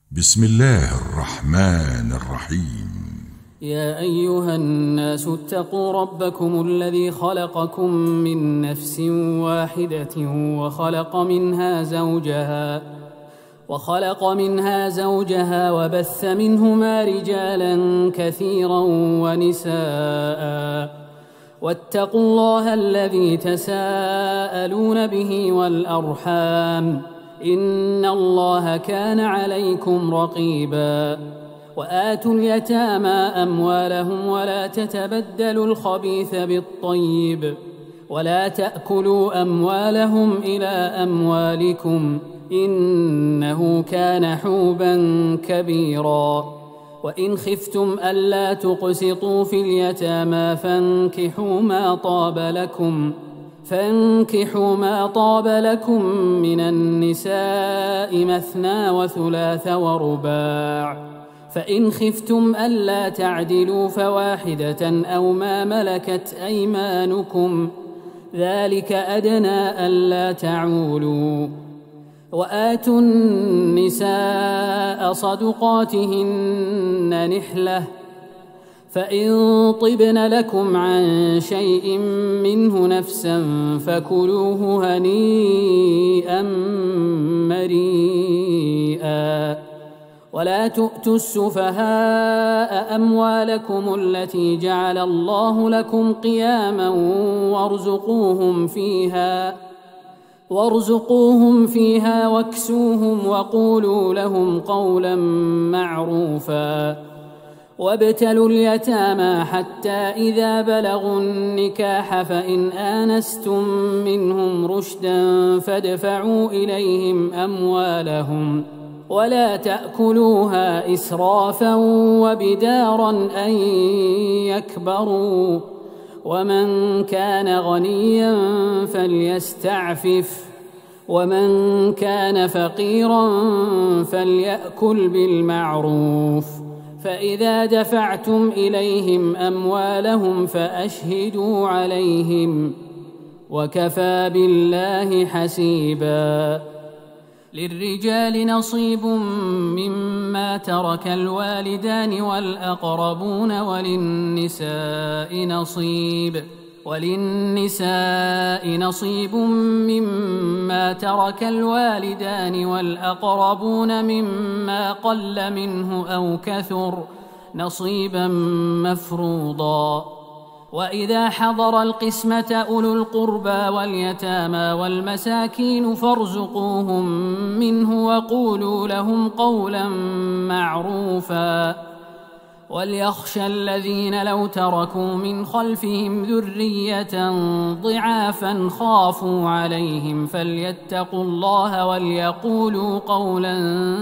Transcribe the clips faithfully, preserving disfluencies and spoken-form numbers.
بسم الله الرحمن الرحيم. يا أيها الناس اتقوا ربكم الذي خلقكم من نفس واحدة وخلق منها زوجها وخلق منها زوجها وبث منهما رجالا كثيرا ونساء واتقوا الله الذي تساءلون به والأرحام إن الله كان عليكم رقيبا. وآتوا اليتامى أموالهم ولا تتبدلوا الخبيث بالطيب ولا تأكلوا أموالهم إلى أموالكم إنه كان حوبا كبيرا. وإن خفتم ألا تقسطوا في اليتامى فانكحوا ما طاب لكم فانكحوا ما طاب لكم من النساء مثنى وثلاث ورباع، فإن خفتم ألا تعدلوا فواحدة أو ما ملكت أيمانكم ذلك أدنى ألا تعولوا. وآتوا النساء صدقاتهن نحلة، فإن طبن لكم عن شيء منه نفسا فكلوه هنيئا مريئا. ولا تؤتوا السفهاء أموالكم التي جعل الله لكم قياما وارزقوهم فيها وارزقوهم فيها واكسوهم وقولوا لهم قولا معروفا. وابتلوا اليتامى حتى إذا بلغوا النكاح فإن آنستم منهم رشدا فادفعوا إليهم أموالهم ولا تأكلوها إسرافا وبدارا أن يكبروا. ومن كان غنيا فليستعفف ومن كان فقيرا فليأكل بالمعروف. فإذا دفعتم إليهم أموالهم فأشهدوا عليهم وكفى بالله حسيبا. للرجال نصيب مما ترك الوالدان والأقربون وللنساء نصيب وللنساء نصيب مما ترك الوالدان والأقربون مما قل منه أو كثر نصيبا مفروضا. وإذا حضر القسمة أولو القربى واليتامى والمساكين فارزقوهم منه وقولوا لهم قولا معروفا. وليخشى الذين لو تركوا من خلفهم ذرية ضعافا خافوا عليهم فليتقوا الله وليقولوا قولا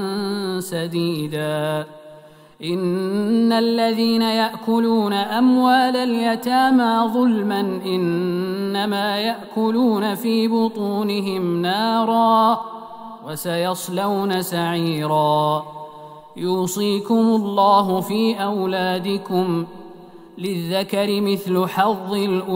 سديدا. إن الذين يأكلون أموال اليتامى ظلما إنما يأكلون في بطونهم نارا وسيصلون سعيرا. يوصيكم الله في أولادكم للذكر مثل حظ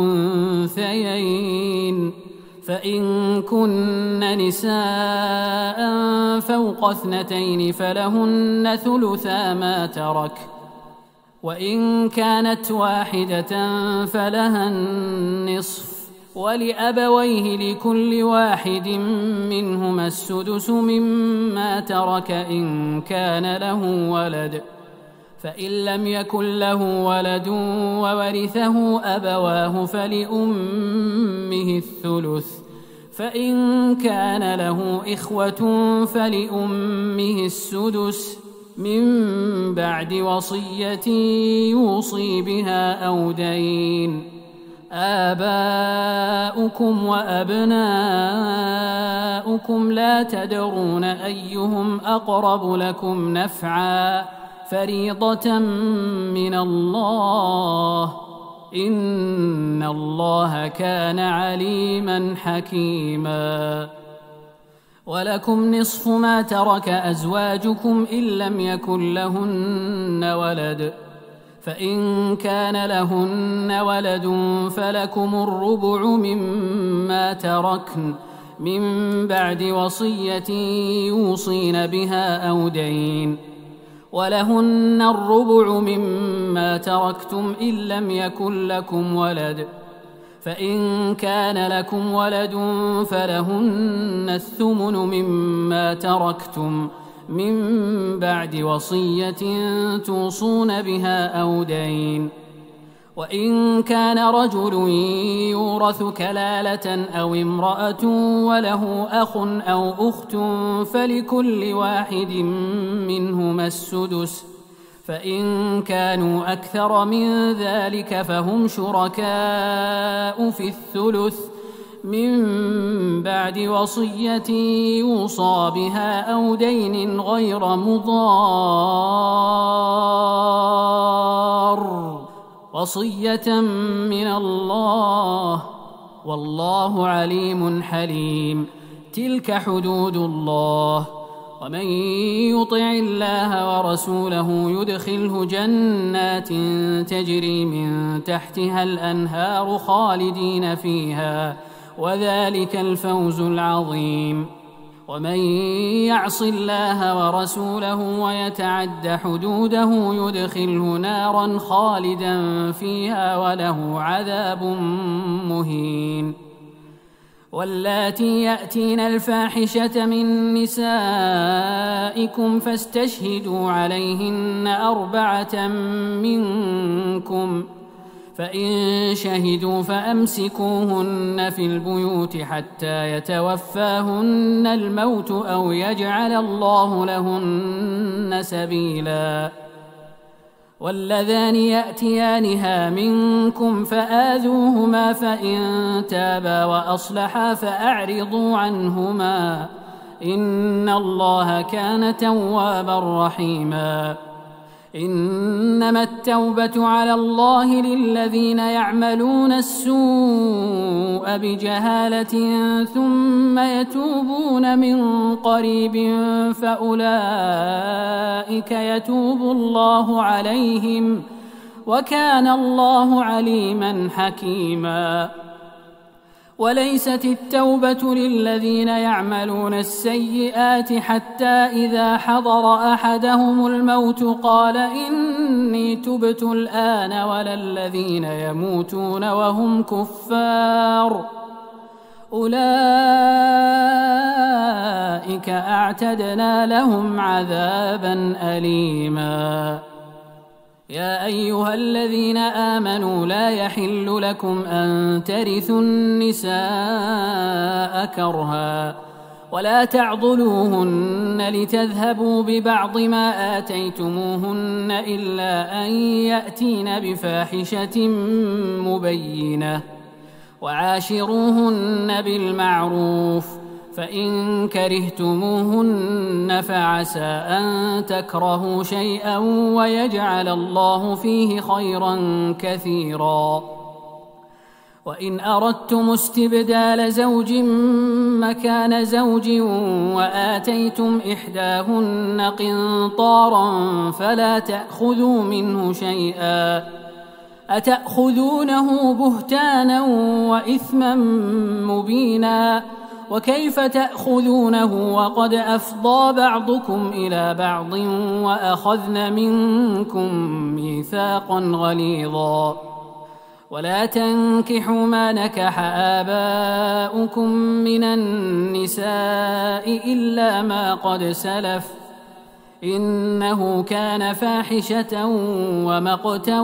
الأنثيين، فإن كن نساء فوق اثنتين فلهن ثلثا ما ترك، وإن كانت واحدة فلها النصف، ولأبويه لكل واحد منهما السدس مما ترك إن كان له ولد، فإن لم يكن له ولد وورثه أبواه فلأمه الثلث، فإن كان له إخوة فلأمه السدس من بعد وصية يوصي بها أو دين. آباؤكم وأبناؤكم لا تدرون أيهم أقرب لكم نفعا فريضة من الله إن الله كان عليما حكيما. ولكم نصف ما ترك أزواجكم إن لم يكن لهن ولد، فإن كان لهن ولد فلكم الربع مما تركن من بعد وصية يوصين بها أو دين، ولهن الربع مما تركتم إن لم يكن لكم ولد، فإن كان لكم ولد فلهن الثمن مما تركتم من بعد وصية توصون بها أو دين. وإن كان رجل يورث كلالة أو امرأة وله أخ أو أخت فلكل واحد منهما السدس، فإن كانوا أكثر من ذلك فهم شركاء في الثلث من بعد وصية يوصى بها أو دين غير مضار، وصية من الله، والله عليم حليم. تلك حدود الله، ومن يطع الله ورسوله يدخله جنات تجري من تحتها الأنهار خالدين فيها، وذلك الفوز العظيم. ومن يعص الله ورسوله ويتعد حدوده يدخله نارا خالدا فيها وله عذاب مهين. واللاتي يأتين الفاحشة من نسائكم فاستشهدوا عليهن أربعة منكم، فإن شهدوا فأمسكوهن في البيوت حتى يتوفاهن الموت أو يجعل الله لهن سبيلا. واللذان يأتيانها منكم فآذوهما، فإن تابا وأصلحا فأعرضوا عنهما، إن الله كان توابا رحيما. إنما التوبة على الله للذين يعملون السوء بجهالة ثم يتوبون من قريب فأولئك يتوب الله عليهم، وكان الله عليما حكيما. وليست التوبة للذين يعملون السيئات حتى إذا حضر أحدهم الموت قال إني تبت الآن، ولا الذين يموتون وهم كفار، أولئك أعتدنا لهم عذابا أليما. يا أيها الذين آمنوا لا يحل لكم أن ترثوا النساء كرها، ولا تعضلوهن لتذهبوا ببعض ما آتيتموهن إلا أن يأتين بفاحشة مبينة، وعاشروهن بالمعروف، فإن كرهتموهن فعسى أن تكرهوا شيئا ويجعل الله فيه خيرا كثيرا. وإن أردتم استبدال زوج مكان زوج وآتيتم إحداهن قنطارا فلا تأخذوا منه شيئا، أتأخذونه بهتانا وإثما مبينا، وكيف تأخذونه وقد أفضى بعضكم إلى بعض وأخذن منكم ميثاقا غليظا. ولا تنكحوا ما نكح آباؤكم من النساء إلا ما قد سلف، إنه كان فاحشة ومقتا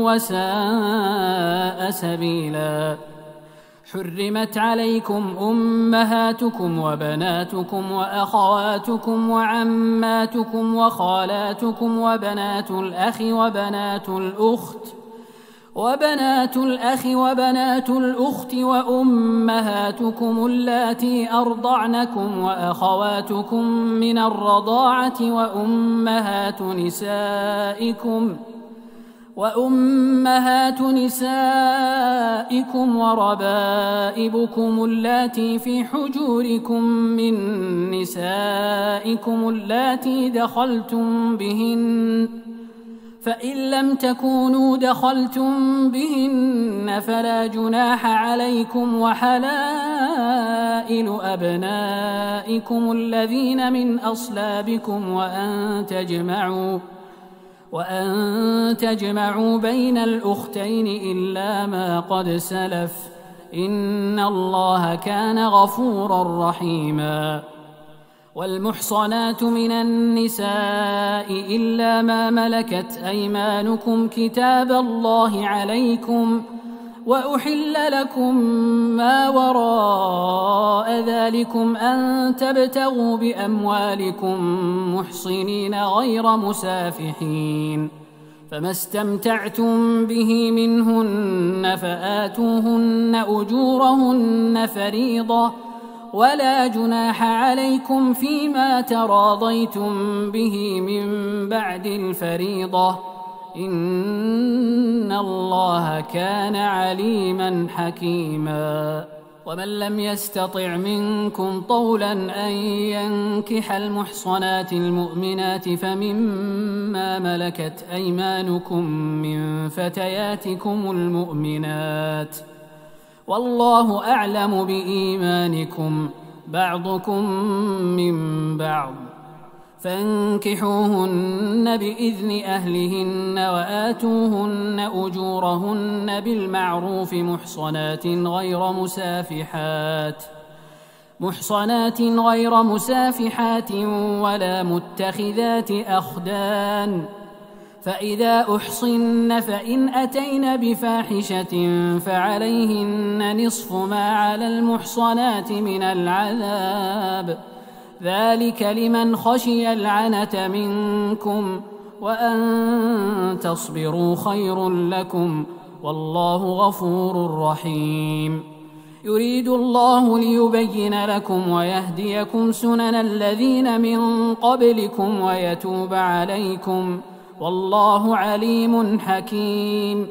وساء سبيلا. حرمت عليكم أمهاتكم وبناتكم وأخواتكم وعماتكم وخالاتكم وبنات الأخ وبنات الأخت وبنات الأخ وبنات الأخت وأمهاتكم اللاتي أرضعنكم وأخواتكم من الرضاعة وأمهات نسائكم وأمهات نسائكم وربائبكم اللاتي في حجوركم من نسائكم اللاتي دخلتم بهن، فإن لم تكونوا دخلتم بهن فلا جناح عليكم، وحلائل أبنائكم الذين من أصلابكم وأن تجمعوا وأن تجمعوا بين الأختين إلا ما قد سلف، إن الله كان غفورا رحيما. والمحصنات من النساء إلا ما ملكت أيمانكم كتاب الله عليكم، وأحل لكم ما وراء ذلكم أن تبتغوا بأموالكم محصنين غير مسافحين، فما استمتعتم به منهن فآتوهن أجورهن فريضة، ولا جناح عليكم فيما تراضيتم به من بعد الفريضة، إن الله كان عليما حكيما. ومن لم يستطع منكم طولا أن ينكح المحصنات المؤمنات فمما ملكت أيمانكم من فتياتكم المؤمنات، والله أعلم بإيمانكم بعضكم من بعض، فانكحوهن بإذن أهلهن وآتوهن أجورهن بالمعروف محصنات غير مسافحات محصنات غير مسافحات ولا متخذات أخدان، فإذا أحصن فإن أتين بفاحشة فعليهن نصف ما على المحصنات من العذاب، ذلك لمن خشي العنة منكم، وأن تصبروا خير لكم، والله غفور رحيم. يريد الله ليبين لكم ويهديكم سنن الذين من قبلكم ويتوب عليكم، والله عليم حكيم.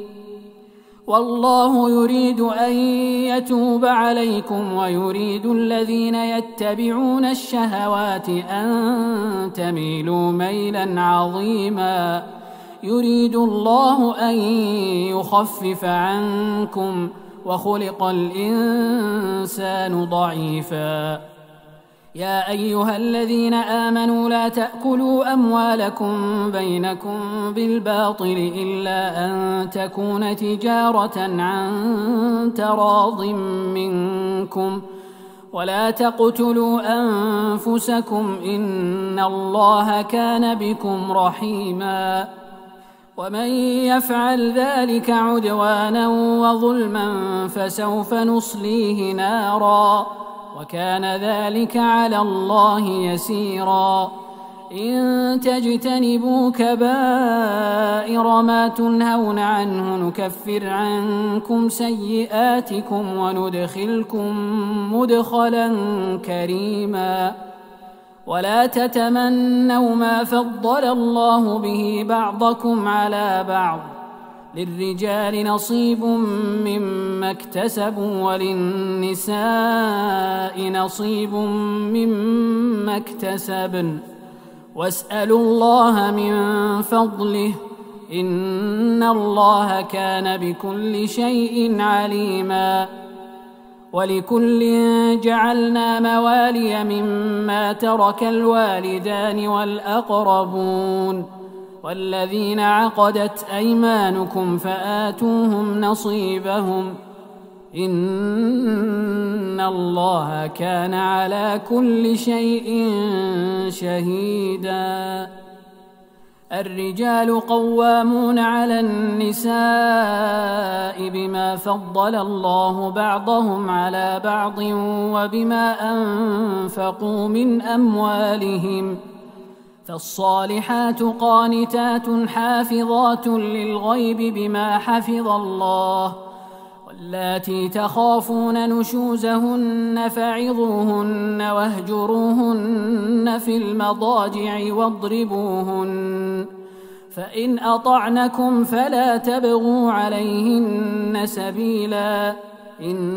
والله يريد أن يتوب عليكم ويريد الذين يتبعون الشهوات أن تميلوا ميلا عظيما، يريد الله أن يخفف عنكم، وخلق الإنسان ضعيفا. يا أيها الذين آمنوا لا تأكلوا أموالكم بينكم بالباطل إلا أن تكون تجارة عن تراض منكم، ولا تقتلوا أنفسكم إن الله كان بكم رحيما. ومن يفعل ذلك عدوانا وظلما فسوف نصليه نارا، وكان ذلك على الله يسيرا. إن تجتنبوا كبائر ما تنهون عنه نكفر عنكم سيئاتكم وندخلكم مدخلا كريما. ولا تتمنوا ما فضل الله به بعضكم على بعض، للرجال نصيب مما اكتسبوا وللنساء نصيب مما اكتسبن، واسألوا الله من فضله إن الله كان بكل شيء عليما. ولكل جعلنا موالي مما ترك الوالدان والأقربون، والذين عقدت أيمانكم فآتوهم نصيبهم، إن الله كان على كل شيء شهيدا. الرجال قوامون على النساء بما فضل الله بعضهم على بعض وبما أنفقوا من أموالهم، فالصالحات قانتات حافظات للغيب بما حفظ الله، واللاتي تخافون نشوزهن فعظوهن واهجروهن في المضاجع واضربوهن، فإن أطعنكم فلا تبغوا عليهن سبيلا،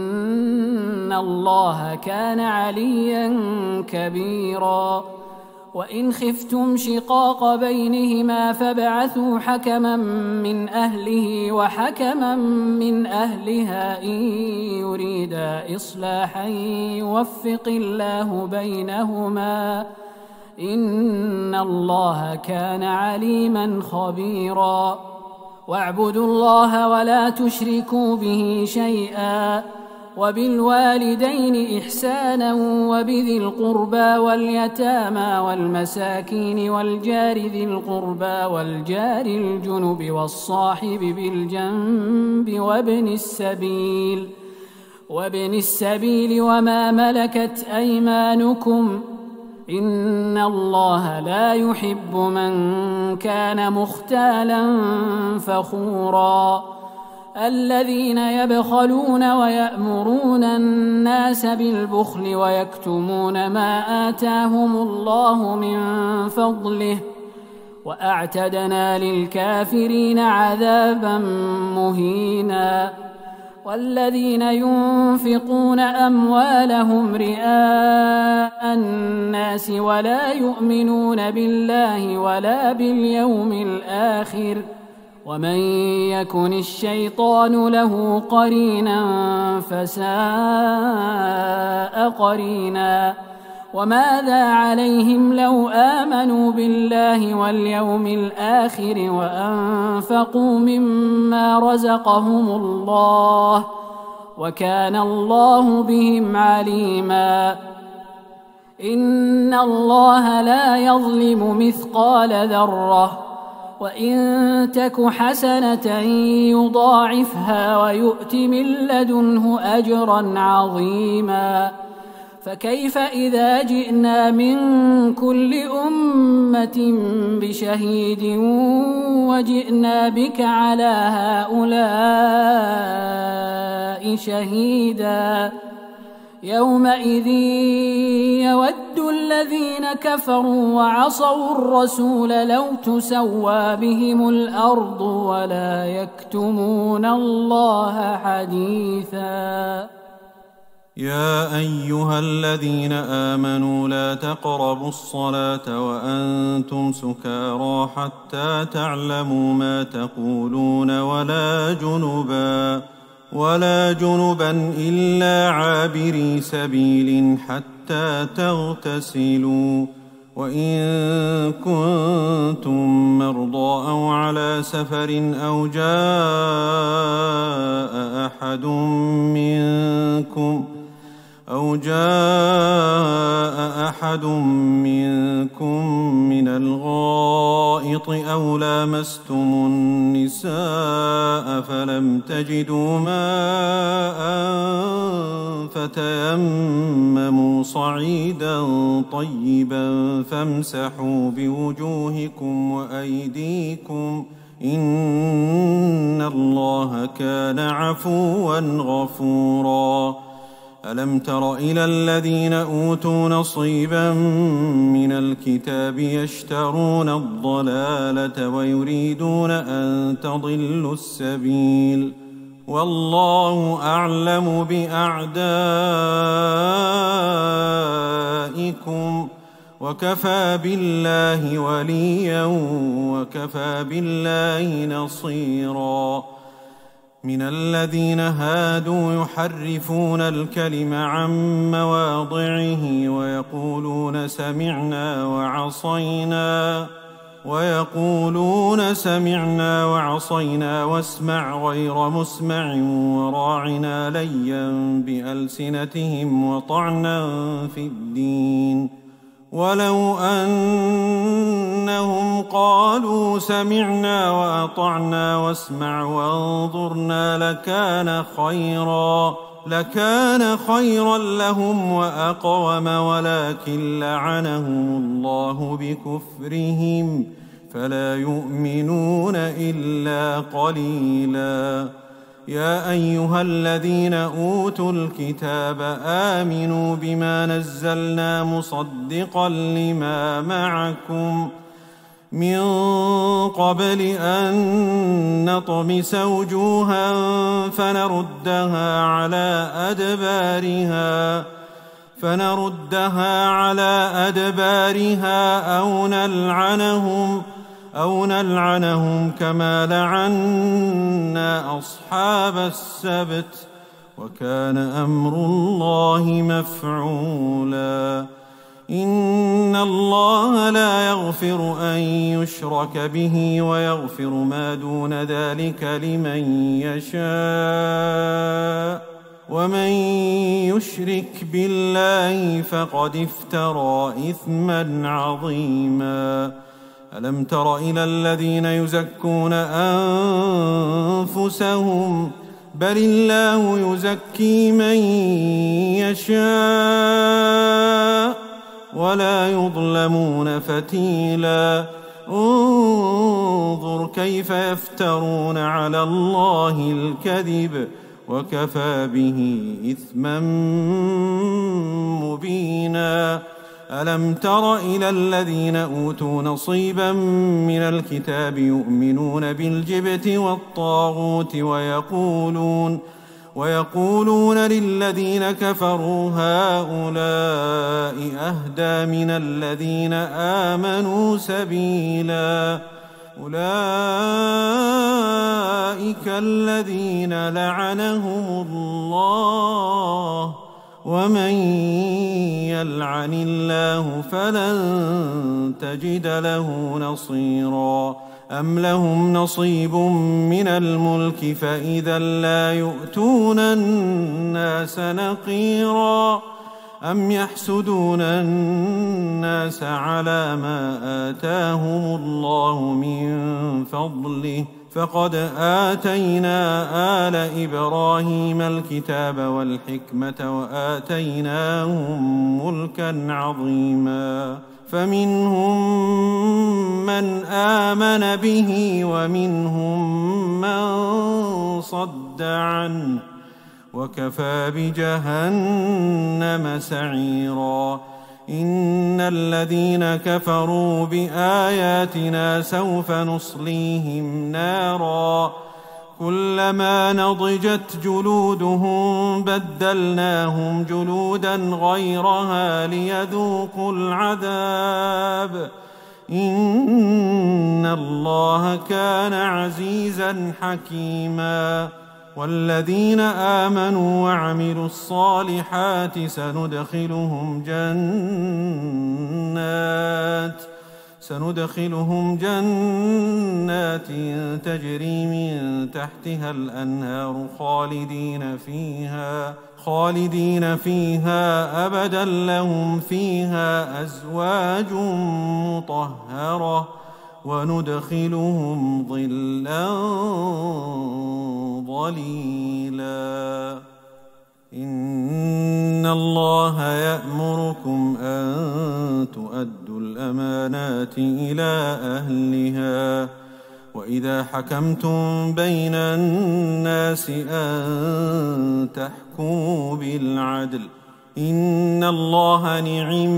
إن الله كان عليا كبيرا. وإن خفتم شقاق بينهما فابعثوا حكما من أهله وحكما من أهلها إن يريدا إصلاحا يوفق الله بينهما إن الله كان عليما خبيرا واعبدوا الله ولا تشركوا به شيئا وبالوالدين إحسانا وبذي القربى واليتامى والمساكين والجار ذي القربى والجار الجنب والصاحب بالجنب وابن السبيل وابن السبيل وما ملكت أيمانكم إن الله لا يحب من كان مختالا فخورا الذين يبخلون ويأمرون الناس بالبخل ويكتمون ما آتاهم الله من فضله وأعتدنا للكافرين عذابا مهينا والذين ينفقون أموالهم رئاء الناس ولا يؤمنون بالله ولا باليوم الآخر ومن يكن الشيطان له قرينا فساء قرينا وماذا عليهم لو آمنوا بالله واليوم الآخر وأنفقوا مما رزقهم الله وكان الله بهم عليما إن الله لا يظلم مثقال ذرة وإن تك حسنة يضاعفها ويؤت من لدنه أجرا عظيما فكيف إذا جئنا من كل أمة بشهيد وجئنا بك على هؤلاء شهيدا يومئذ يود الذين كفروا وعصوا الرسول لو تسوى بهم الأرض ولا يكتمون الله حديثا يا أيها الذين آمنوا لا تقربوا الصلاة وأنتم سكارى حتى تعلموا ما تقولون ولا جنبا ولا جنبا إلا عابري سبيل حتى تغتسلوا وإن كنتم مرضى أو على سفر أو جاء أحد منكم أو جاء أحد منكم من الغائط أو لامستم النساء فلم تجدوا ماء فتيمموا صعيدا طيبا فامسحوا بوجوهكم وأيديكم إن الله كان عفوا غفورا ألم تر إلى الذين أوتوا نصيبا من الكتاب يشترون الضلالة ويريدون أن تضلوا السبيل والله أعلم بأعدائكم وكفى بالله وليا وكفى بالله نصيرا من الذين هادوا يحرفون الكلم عن مواضعه ويقولون سمعنا وعصينا ويقولون سمعنا وعصينا واسمع غير مسمع وراعنا ليا بألسنتهم وطعنا في الدين ولو أنهم قالوا سمعنا وأطعنا واسمع وانظرنا لكان خيرا لكان خيرا لهم وأقوم ولكن لعنهم الله بكفرهم فلا يؤمنون إلا قليلا يا أيها الذين أوتوا الكتاب آمنوا بما نزلنا مصدقا لما معكم من قبل أن نطمس وجوها فنردها على أدبارها فنردها على أدبارها أو نلعنهم أو نلعنهم كما لعنا أصحاب السبت وكان أمر الله مفعولا إن الله لا يغفر أن يشرك به ويغفر ما دون ذلك لمن يشاء ومن يشرك بالله فقد افترى إثما عظيما ألم تر إلى الذين يزكون أنفسهم بل الله يزكي من يشاء ولا يظلمون فتيلا انظر كيف يفترون على الله الكذب وكفى به إثما مبينا ألم تر إلى الذين أوتوا نصيبا من الكتاب يؤمنون بالجبت والطاغوت ويقولون ويقولون للذين كفروا هؤلاء أهدى من الذين آمنوا سبيلا أولئك الذين لعنهم الله ومن يلعن الله فلن تجد له نصيرا أم لهم نصيب من الملك فإذا لا يؤتون الناس نقيرا أم يحسدون الناس على ما آتاهم الله من فضله فقد آتينا آل إبراهيم الكتاب والحكمة وآتيناهم ملكا عظيما فمنهم من آمن به ومنهم من صد عنه وكفى بجهنم سعيرا إن الذين كفروا بآياتنا سوف نصليهم نارا كلما نضجت جلودهم بدلناهم جلودا غيرها ليذوقوا العذاب إن الله كان عزيزا حكيما والذين آمنوا وعملوا الصالحات سندخلهم جنات سندخلهم جنات تجري من تحتها الأنهار خالدين فيها خالدين فيها أبدا لهم فيها أزواج مطهرة وندخلهم ظلا ظليلا إن الله يأمركم أن تؤدوا الأمانات إلى أهلها وإذا حكمتم بين الناس أن تحكموا بالعدل إن الله نعم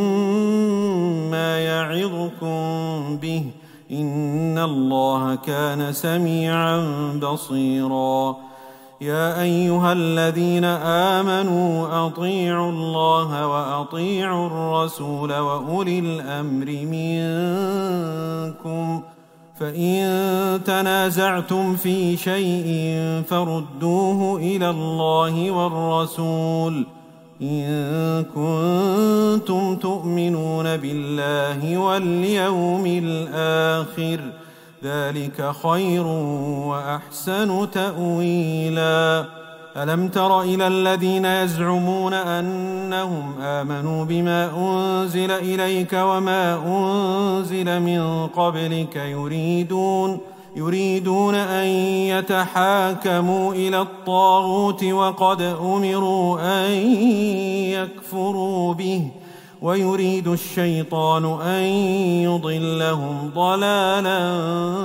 ما يعظكم به إن الله كان سميعا بصيرا يا أيها الذين آمنوا أطيعوا الله وأطيعوا الرسول وأولي الأمر منكم فإن تنازعتم في شيء فردوه إلى الله والرسول إن كنتم تؤمنون بالله واليوم الآخر ذلك خير وأحسن تأويلا ألم تر إلى الذين يزعمون أنهم آمنوا بما أنزل إليك وما أنزل من قبلك يريدون يريدون أن يتحاكموا إلى الطاغوت وقد أمروا أن يكفروا به ويريد الشيطان أن يضلهم ضلالا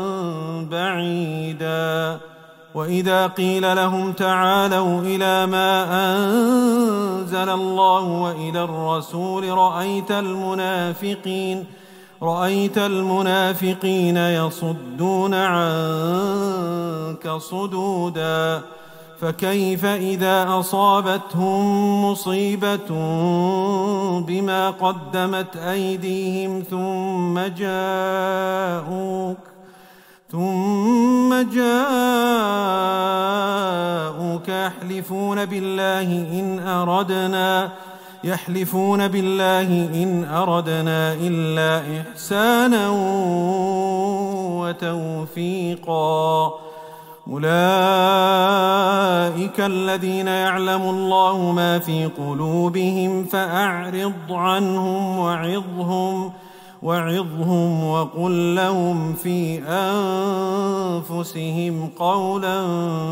بعيدا وإذا قيل لهم تعالوا إلى ما أنزل الله وإلى الرسول رأيت المنافقين رأيت المنافقين يصدون عنك صدودا فكيف إذا أصابتهم مصيبة بما قدمت أيديهم ثم جاءوك ثم جاءوك يحلفون بالله إن أردنا يحلفون بالله إن أردنا إلا إحسانا وتوفيقا أولئك الذين يعلم الله ما في قلوبهم فأعرض عنهم وعظهم وعظهم وقل لهم في أنفسهم قولا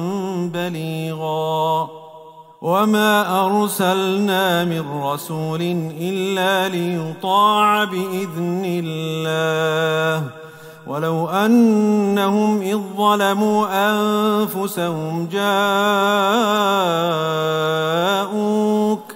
بليغا وما أرسلنا من رسول إلا ليطاع بإذن الله ولو أنهم إذ ظلموا أنفسهم جاءوك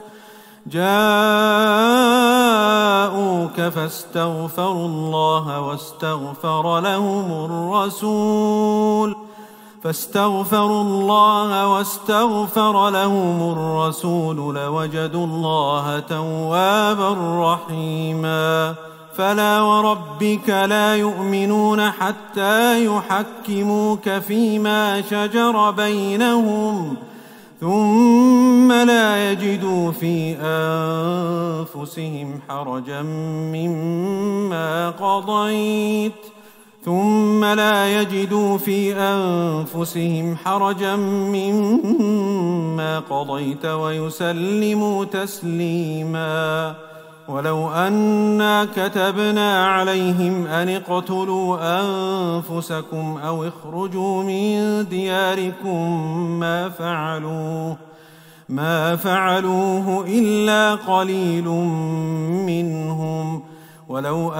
جاءوك فاستغفروا الله واستغفر لهم الرسول فاستغفروا الله واستغفر لهم الرسول لوجدوا الله توابا رحيما فلا وربك لا يؤمنون حتى يحكموك فيما شجر بينهم ثم لا يجدوا في أنفسهم حرجا مما قضيت ثم لا يجدوا في أنفسهم حرجا مما قضيت ويسلموا تسليما ولو أنا كتبنا عليهم أن اقتلوا أنفسكم أو اخرجوا من دياركم ما فعلوه ما فعلوه إلا قليل منهم ولو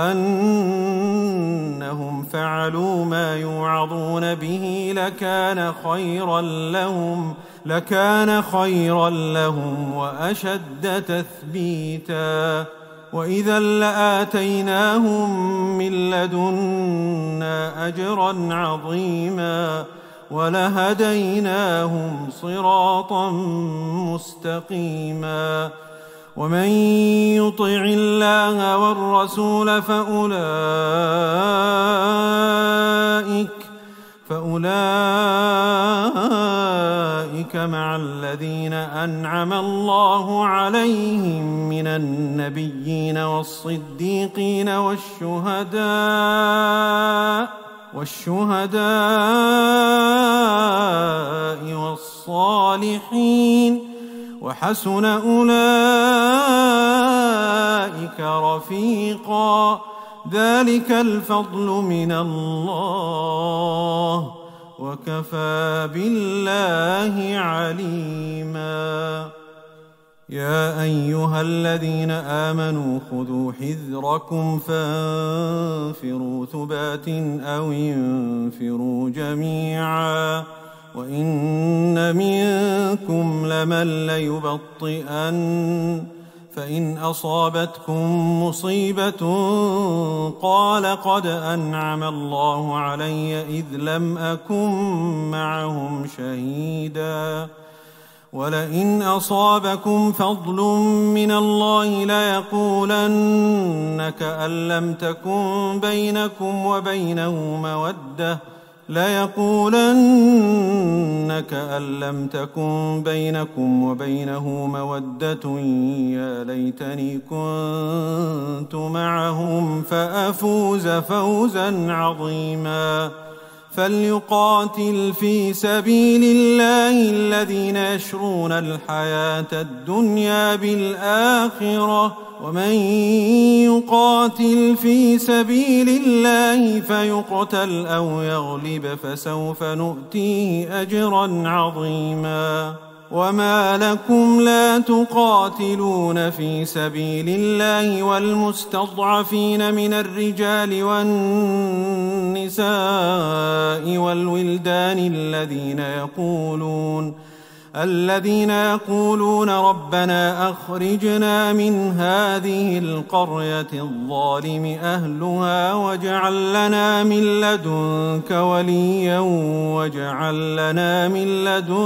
أنهم فعلوا ما يوعظون به لكان خيرا لهم لكان خيرا لهم وأشد تثبيتا وإذا لآتيناهم من لدنا أجرا عظيما ولهديناهم صراطا مستقيما ومن يطع الله والرسول فأولئك فأولئك مع الذين أنعم الله عليهم من النبيين والصديقين والشهداء والشهداء والصالحين وحسن أولئك رفيقا ذلك الفضل من الله وكفى بالله عليما يا أيها الذين آمنوا خذوا حذركم فانفروا ثبات أو انفروا جميعا وإن منكم لمن ليبطئن فإن أصابتكم مصيبة قال قد أنعم الله علي إذ لم أكن معهم شهيدا ولئن أصابكم فضل من الله ليقولن كأن لم تكن بينكم وبينه مودة ليقولن كأن لم تكن بينكم وبينه مودة يا ليتني كنت معهم فأفوز فوزا عظيما فليقاتل في سبيل الله الذين يشرون الحياة الدنيا بالآخرة ومن يقاتل في سبيل الله فيقتل أو يغلب فسوف نؤتيه أجرا عظيما وما لكم لا تقاتلون في سبيل الله والمستضعفين من الرجال والنساء والولدان الذين يقولون الذين يقولون ربنا أخرجنا من هذه القرية الظالم أهلها واجعل لنا من لدنك وليا واجعل لنا من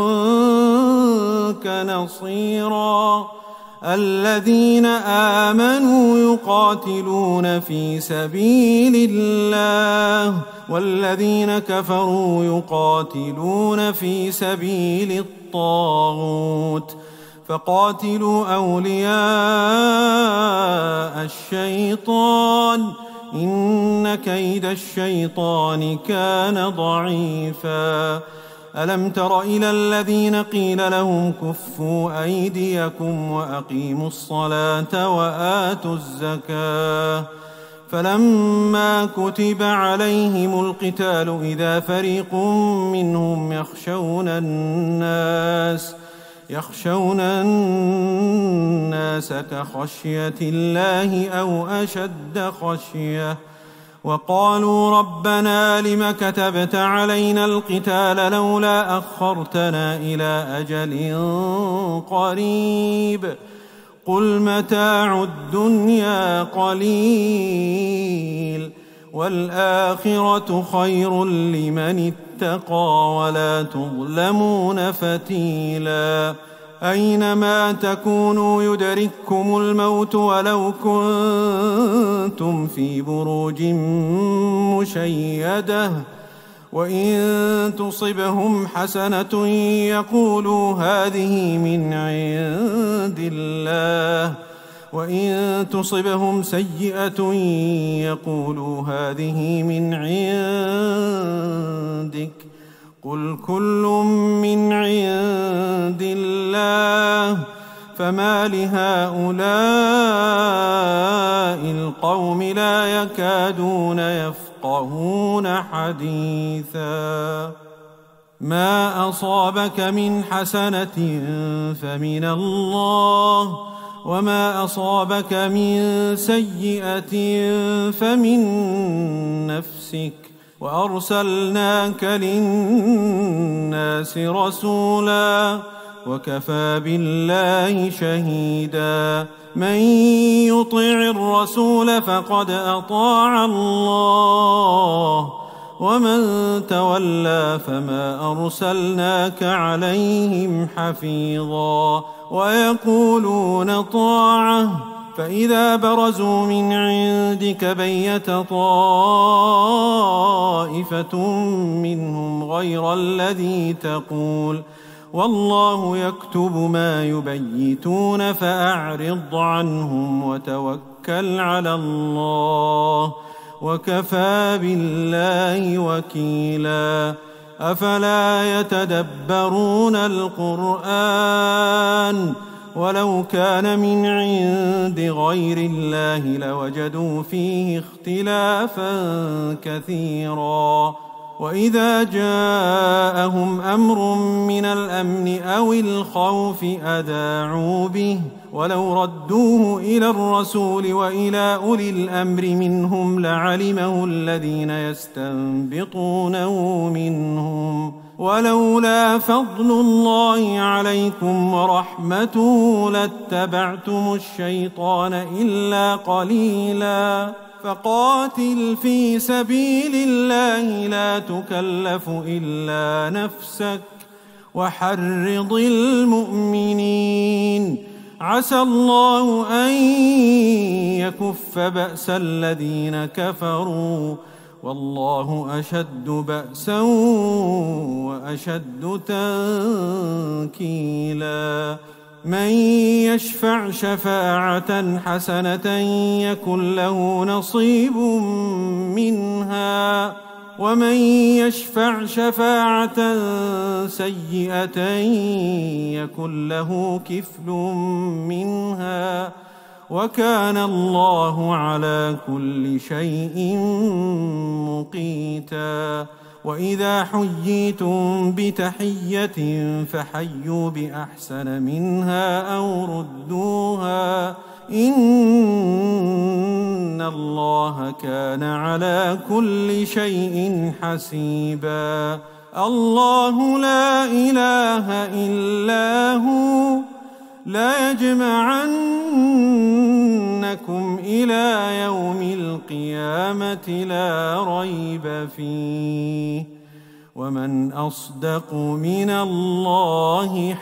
لدنك نصيرا الذين آمنوا يقاتلون في سبيل الله والذين كفروا يقاتلون في سبيل الطاغوت فقاتلوا أولياء الشيطان إن كيد الشيطان كان ضعيفا ألم تر إلى الذين قيل لهم كفوا أيديكم وأقيموا الصلاة وآتوا الزكاة فلما كتب عليهم القتال إذا فريق منهم يخشون الناس يخشون الناس كخشية الله أو أشد خشية وقالوا ربنا لم كتبت علينا القتال لولا أخرتنا إلى أجل قريب قل متاع الدنيا قليل والآخرة خير لمن اتقى ولا تظلمون فتيلا أينما تكونوا يدرككم الموت ولو كنتم في بروج مشيدة وإن تصبهم حسنة يقولوا هذه من عند الله وإن تصبهم سيئة يقولوا هذه من عندك قل كل من عند الله فما لهؤلاء القوم لا يكادون يفقهون حديثا ما أصابك من حسنة فمن الله وما أصابك من سيئة فمن نفسك وأرسلناك للناس رسولا وكفى بالله شهيدا من يطع الرسول فقد أطاع الله ومن تولى فما أرسلناك عليهم حفيظا ويقولون طاعة فإذا برزوا من عندك بيت طائفة منهم غير الذي تقول والله يكتب ما يبيتون فأعرض عنهم وتوكل على الله وكفى بالله وكيلا أفلا يتدبرون القرآن ولو كان من عند غير الله لوجدوا فيه اختلافا كثيرا وإذا جاءهم أمر من الأمن أو الخوف أذاعوا به ولو ردوه إلى الرسول وإلى أولي الأمر منهم لعلمه الذين يستنبطونه منهم ولولا فضل الله عليكم ورحمته لاتبعتم الشيطان إلا قليلا فقاتل في سبيل الله لا تكلف إلا نفسك وحرض المؤمنين عسى الله أن يكف بأس الذين كفروا والله أشد بأسا وأشد تنكيلا من يشفع شفاعة حسنة يكن له نصيب منها ومن يشفع شفاعة سيئة يكن له كفل منها وكان الله على كل شيء مقيتا وإذا حييتم بتحية فحيوا بأحسن منها أو ردوها إن الله كان على كل شيء حسيبا الله لا إله إلا هو لا يجمعنكم إلى يوم القيامة لا ريب فيه ومن أصدق من الله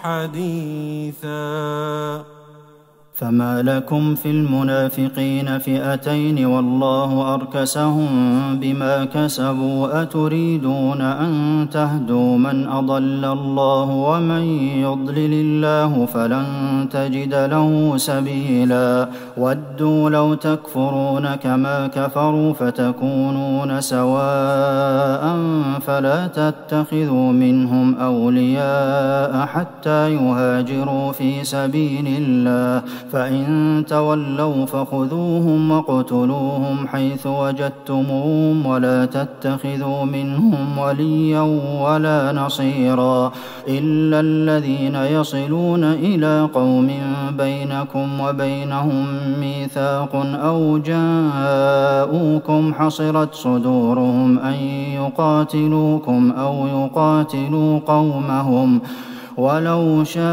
حديثا. فما لكم في المنافقين فئتين والله أركسهم بما كسبوا أتريدون أن تهدوا من أضل الله ومن يضلل الله فلن تجد له سبيلا. ودوا لو تكفرون كما كفروا فتكونون سواء فلا تتخذوا منهم أولياء حتى يهاجروا في سبيل الله فإن تولوا فخذوهم واقتلوهم حيث وجدتموهم ولا تتخذوا منهم وليا ولا نصيرا إلا الذين يصلون إلى قوم بينكم وبينهم ميثاق أو جاءوكم حصرت صدورهم أن يقاتلوكم أو يقاتلوا قومهم ولو شاء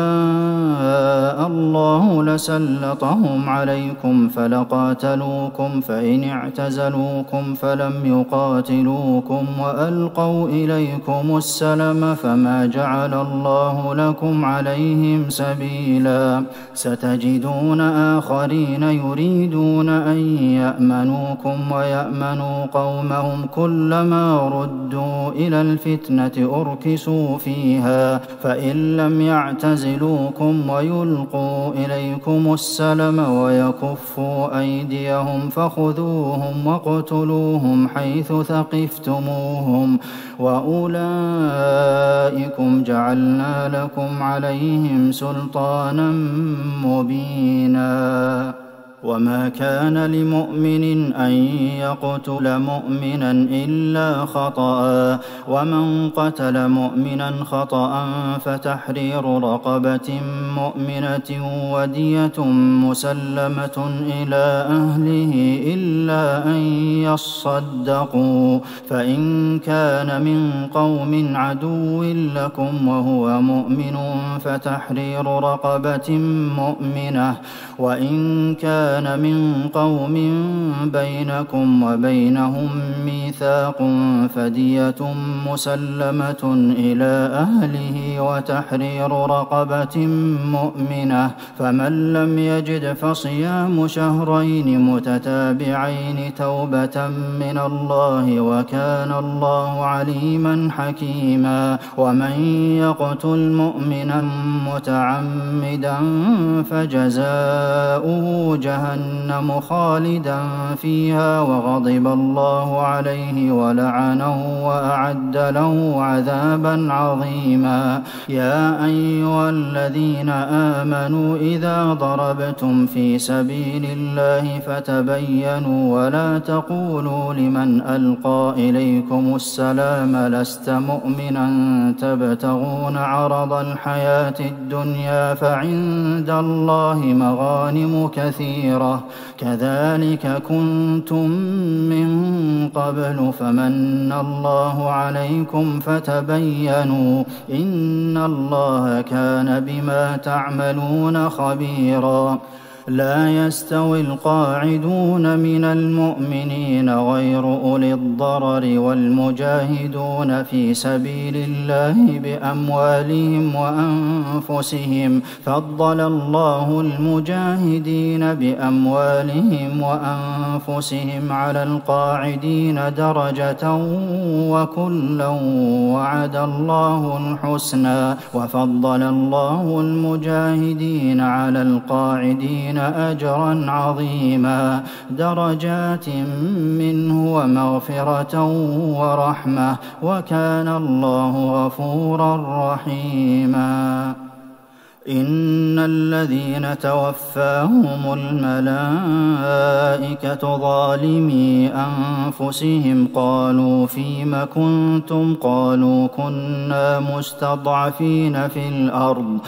الله لسلطهم عليكم فلقاتلوكم فإن اعتزلوكم فلم يقاتلوكم وألقوا إليكم السلم فما جعل الله لكم عليهم سبيلا. ستجدون آخرين يريدون أن يأمنوكم ويأمنوا قومهم كلما ردوا إلى الفتنة أركسوا فيها فإن لم يعتزلوكم ويلقوا إليكم السلم ويكفوا أيديهم فخذوهم واقتلوهم حيث ثقفتموهم وأولئكم جعلنا لكم عليهم سلطانا مبينا. وما كان لمؤمن أن يقتل مؤمنا إلا خطأ ومن قتل مؤمنا خطأ فتحرير رقبة مؤمنة ودية مسلمة إلى أهله إلا أن يصدقوا فإن كان من قوم عدو لكم وهو مؤمن فتحرير رقبة مؤمنة وإن كان كان من قوم بينكم وبينهم ميثاق فدية مسلمة إلى أهله وتحرير رقبة مؤمنة فمن لم يجد فصيام شهرين متتابعين توبة من الله وكان الله عليما حكيما. ومن يقتل مؤمنا متعمدا فجزاؤه جهنم جهنم خالدا فيها وغضب الله عليه ولعنه وأعد له عذابا عظيما. يا أيها الذين آمنوا إذا ضربتم في سبيل الله فتبينوا ولا تقولوا لمن ألقى إليكم السلام لست مؤمنا تبتغون عرض الحياة الدنيا فعند الله مغانم كثيرة كذلك كنتم من قبل فمن الله عليكم فتبينوا إن الله كان بما تعملون خبيرا. لا يستوي القاعدون من المؤمنين غير أولي الضرر والمجاهدون في سبيل الله بأموالهم وأنفسهم فضل الله المجاهدين بأموالهم وأنفسهم على القاعدين درجة وكلا وعد الله الحسنى وفضل الله المجاهدين على القاعدين أجرا عظيما درجات منه ومغفرة ورحمة وكان الله غفورا رحيما. إن الذين توفاهم الملائكة ظالمي أنفسهم قالوا فيم كنتم قالوا كنا مستضعفين في الأرض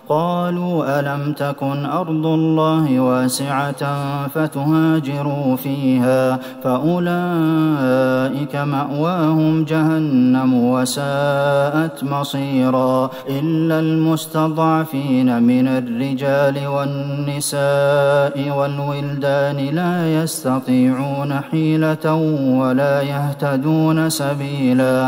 قالوا ألم تكن أرض الله واسعة فتهاجروا فيها فأولئك مأواهم جهنم وساءت مصيرا إلا المستضعفين من الرجال والنساء والولدان لا يستطيعون حيلة ولا يهتدون سبيلا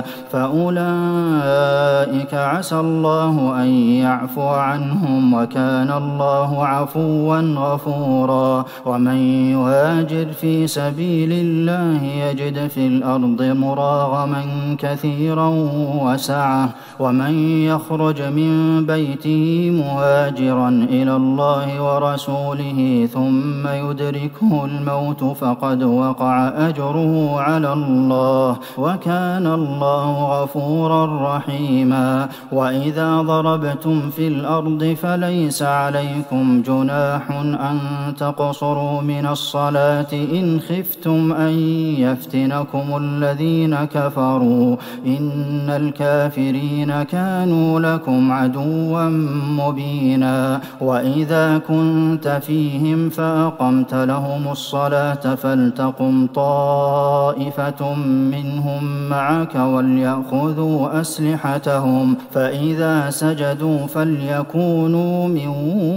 فأولئك عسى الله أن يعفو عنهم وكان الله عفوا غفورا ومن يهاجر في سبيل الله يجد في الأرض مراغما كثيرا وسعة ومن يخرج من بيته مهاجرا إلى الله ورسوله ثم يدركه الموت فقد وقع أجره على الله وكان الله غفورا رحيما وإذا ضربتم في الأرض فليس عليكم جناح أن تقصروا من الصلاة إن خفتم أن يفتنكم الذين كفروا إن الكافرين كانوا لكم عدوا مبينا وإذا كنت فيهم فأقمت لهم الصلاة فلتقم طائفة منهم معك وليأخذوا أسلحتهم فإذا سجدوا فليكونوا من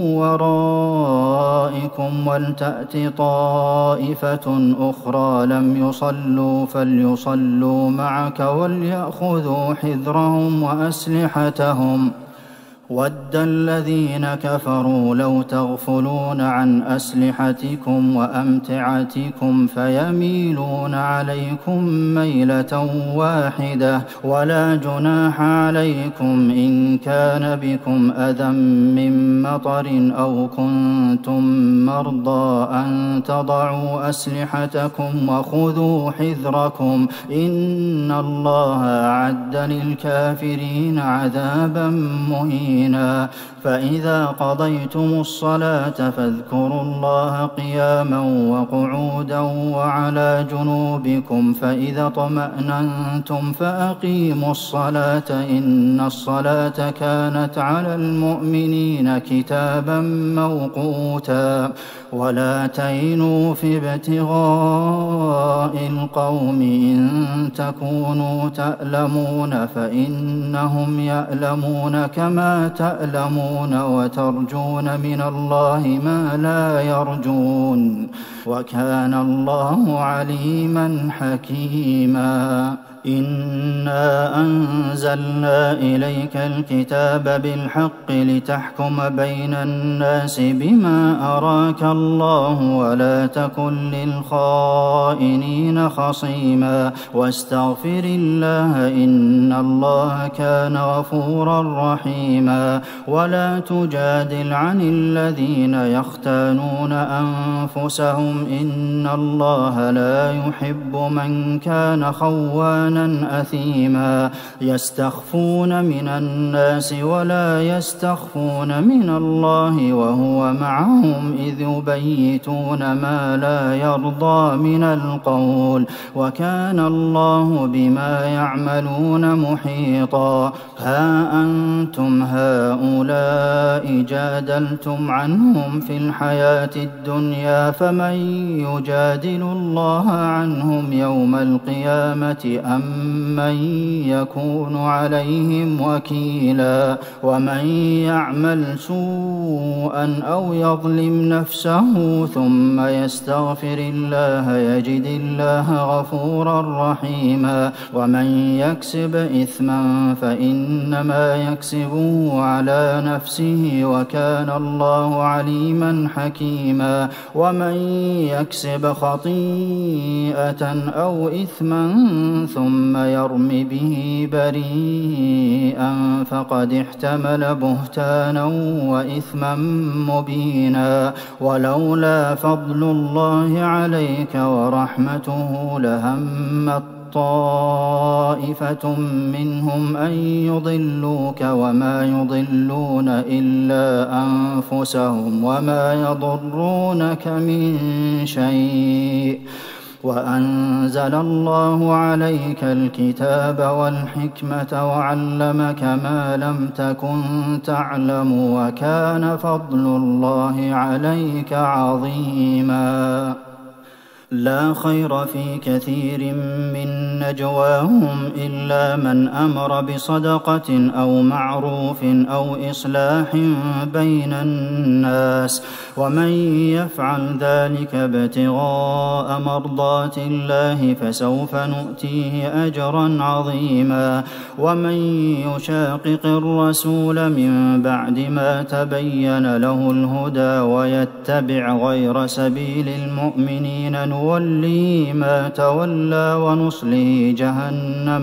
ورائكم ولتأت طائفة أخرى لم يصلوا فليصلوا معك وليأخذوا حذرهم وأسلحتهم ود الذين كفروا لو تغفلون عن أسلحتكم وأمتعتكم فيميلون عليكم ميلة واحدة ولا جناح عليكم إن كان بكم أذى من مطر أو كنتم مرضى أن تضعوا أسلحتكم وخذوا حذركم إن الله أعد للكافرين عذابا مهينا فإذا قضيتم الصلاة فاذكروا الله قياما وقعودا وعلى جنوبكم فإذا اطمأننتم فأقيموا الصلاة إن الصلاة كانت على المؤمنين كتابا موقوتا ولا تهنوا في ابتغاء القوم إن تكونوا تألمون فإنهم يألمون كما تألمون وترجون من الله ما لا يرجون وكان الله عليما حكيما إنا أنزلنا إليك الكتاب بالحق لتحكم بين الناس بما أراك الله ولا تكن للخائنين خصيما واستغفر الله إن الله كان غفورا رحيما ولا تجادل عن الذين يختانون أنفسهم إن الله لا يحب من كان خوانا أثيما يستخفون من الناس ولا يستخفون من الله وهو معهم إذ يبيتون ما لا يرضى من القول وكان الله بما يعملون محيطا ها أنتم هؤلاء جادلتم عنهم في الحياة الدنيا فمن يجادل الله عنهم يوم القيامة أم من يكون عليهم وكيلا ومن يعمل سوءا أو يظلم نفسه ثم يستغفر الله يجد الله غفورا رحيما ومن يكسب إثما فإنما يكسبه على نفسه وكان الله عليما حكيما ومن يكسب خطيئة أو إثما ثم يرم به بريئا فقد احتمل بهتانا وإثما مبينا ولولا فضل الله عليك ورحمته لهمت طائفة منهم أن يضلوك وما يضلون إلا أنفسهم وما يضرونك من شيء وأنزل الله عليك الكتاب والحكمة وعلمك ما لم تكن تعلم وكان فضل الله عليك عظيما. لا خير في كثير من نجواهم إلا من أمر بصدقة أو معروف أو إصلاح بين الناس ومن يفعل ذلك ابتغاء مرضات الله فسوف نؤتيه أجرا عظيما. ومن يشاقق الرسول من بعد ما تبين له الهدى ويتبع غير سبيل المؤمنين نوليه ما تولى ونصليه جهنم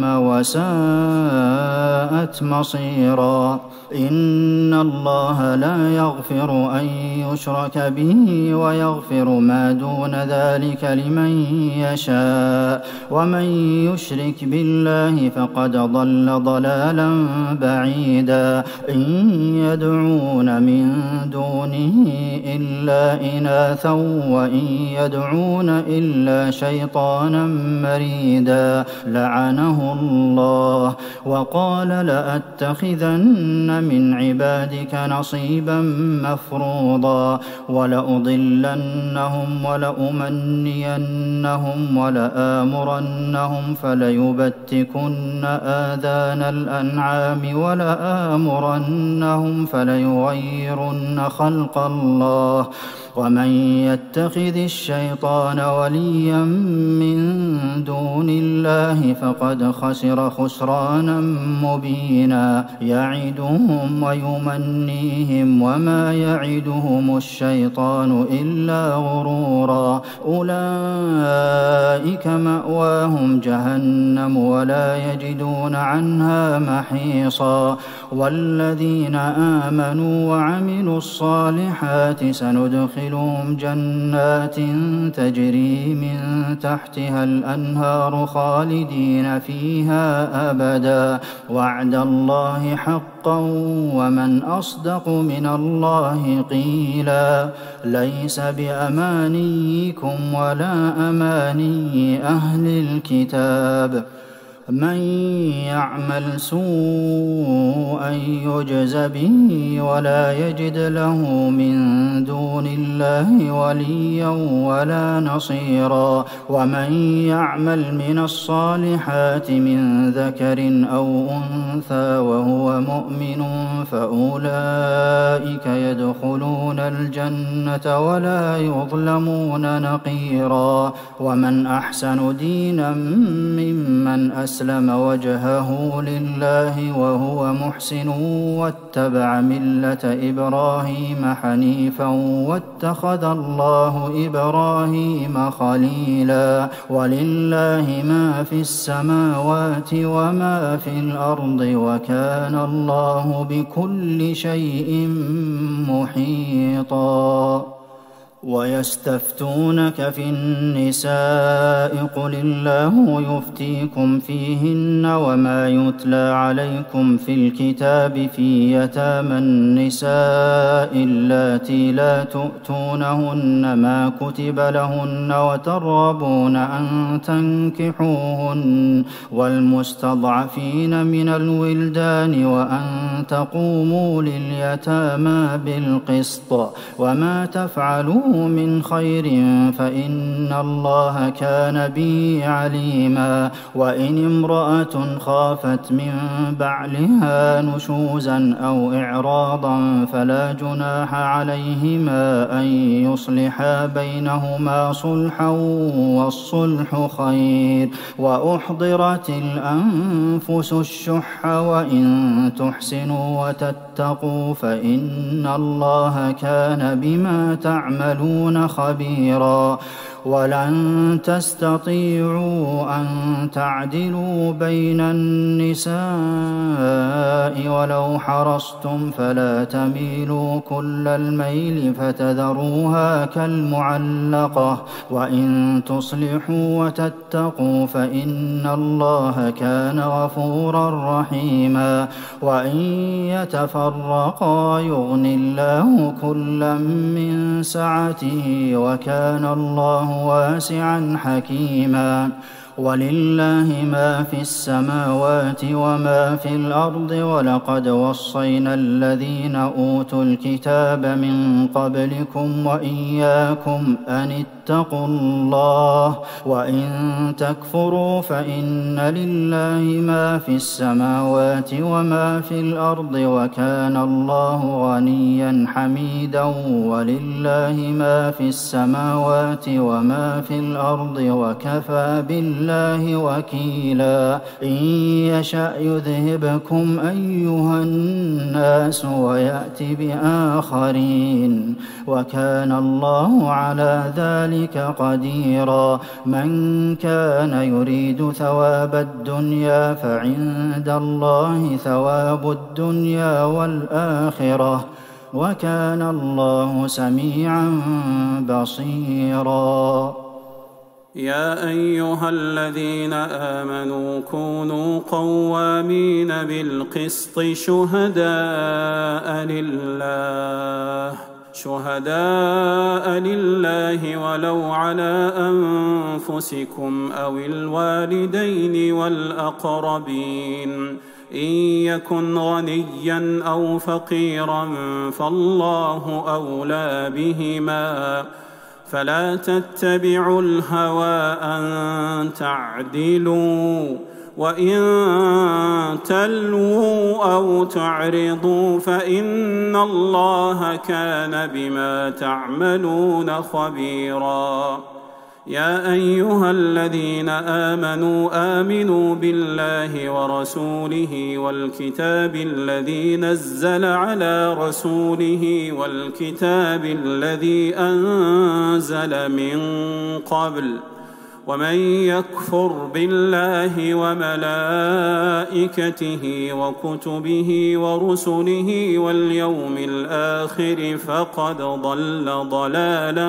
وساءت مصيرا. إن الله لا يغفر أن يشرك به ويغفر ما دون ذلك لمن يشاء ومن يشرك بالله فقد ضل ضلالا بعيدا. إن يدعون من دونه إلا إناثا وإن يدعون إلا شيطانا مريدا لعنه الله وقال لأتخذن من عبادك نصيبا مفروضا ولأضلنهم ولأمنينهم ولآمرنهم فليبتكن آذان الأنعام ولآمرنهم فليغيرن خلق الله ومن يتخذ الشيطان وليا من دون الله فقد خسر خسرانا مبينا. يعدهم ويمنيهم وما يعدهم الشيطان إلا غرورا. أولئك مأواهم جهنم ولا يجدون عنها محيصا. والذين آمنوا وعملوا الصالحات سندخل لهم جنات تجري من تحتها الأنهار خالدين فيها أبدا وعد الله حقا ومن أصدق من الله قيلا. ليس بأمانيكم ولا أماني أهل الكتاب. من يعمل سوءا يجز به ولا يجد له من دون الله وليا ولا نصيرا. ومن يعمل من الصالحات من ذكر أو أنثى وهو مؤمن فأولئك يدخلون الجنة ولا يظلمون نقيرا. ومن أحسن دينا ممن أسلم أسلم وجهه لله وهو محسن واتبع ملة إبراهيم حنيفا واتخذ الله إبراهيم خليلا. ولله ما في السماوات وما في الأرض وكان الله بكل شيء محيطا. ويستفتونك في النساء قل الله يفتيكم فيهن وما يتلى عليكم في الكتاب في يتامى النساء اللاتي لا تؤتونهن ما كتب لهن وترغبون أن تنكحوهن والمستضعفين من الولدان وأن تقوموا لليتامى بالقسط وما تفعلوا من خير فإن الله كان به عليما. وإن امرأة خافت من بعلها نشوزا أو إعراضا فلا جناح عليهما أن يصلحا بينهما صلحا والصلح خير. وأحضرت الأنفس الشح وإن تحسنوا وتتقوا فإن الله كان بما تعملون خبيرا. ولن تستطيعوا أن تعدلوا بين النساء ولو حرصتم فلا تميلوا كل الميل فتذروها كالمعلقة. وإن تصلحوا وتتقوا فإن الله كان غفورا رحيما. وإن يتفرقا يغني الله كلا من سعته وكان الله واسعا حكيما. ولله ما في السماوات وما في الأرض ولقد وصينا الذين أوتوا الكتاب من قبلكم وإياكم أن اتقوا الله وإن تكفروا فإن لله ما في السماوات وما في الأرض وكان الله غنيا حميدا. ولله ما في السماوات وما في الأرض وكفى بالله الله وكيلا. إن يشأ يذهبكم أيها الناس ويأت بآخرين وكان الله على ذلك قديرا. من كان يريد ثواب الدنيا فعند الله ثواب الدنيا والآخرة وكان الله سميعا بصيرا. يا أيها الذين آمنوا كونوا قوامين بالقسط شهداء لله شهداء لله ولو على أنفسكم أو الوالدين والأقربين إن يكن غنيا أو فقيرا فالله أولى بهما فلا تتبعوا الهوى أن تعدلوا وإن تلووا أو تعرضوا فإن الله كان بما تعملون خبيرا. يا أيها الذين آمنوا آمنوا بالله ورسوله والكتاب الذي نزل على رسوله والكتاب الذي أنزل من قبل ومن يكفر بالله وملائكته وكتبه ورسله واليوم الآخر فقد ضل ضلالا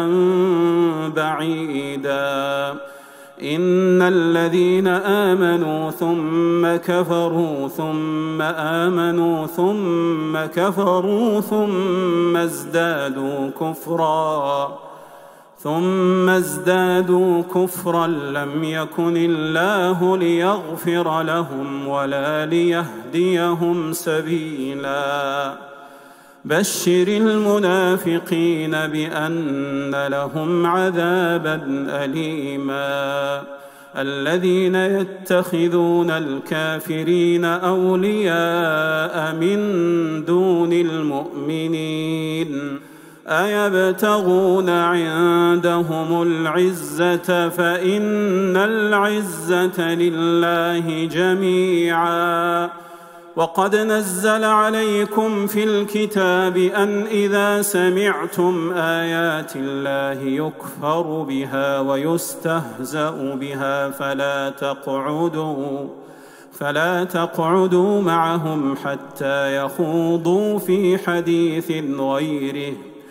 بعيدا. إن الذين آمنوا ثم كفروا ثم آمنوا ثم كفروا ثم ازدادوا كفرا ثم ازدادوا كفرا لم يكن الله ليغفر لهم ولا ليهديهم سبيلا. بشر المنافقين بأن لهم عذابا أليما. الذين يتخذون الكافرين أولياء من دون المؤمنين أيبتغون عندهم العزة فإن العزة لله جميعا. وقد نزل عليكم في الكتاب أن إذا سمعتم آيات الله يكفر بها ويستهزأ بها فلا تقعدوا فلا تقعدوا معهم حتى يخوضوا في حديث غيره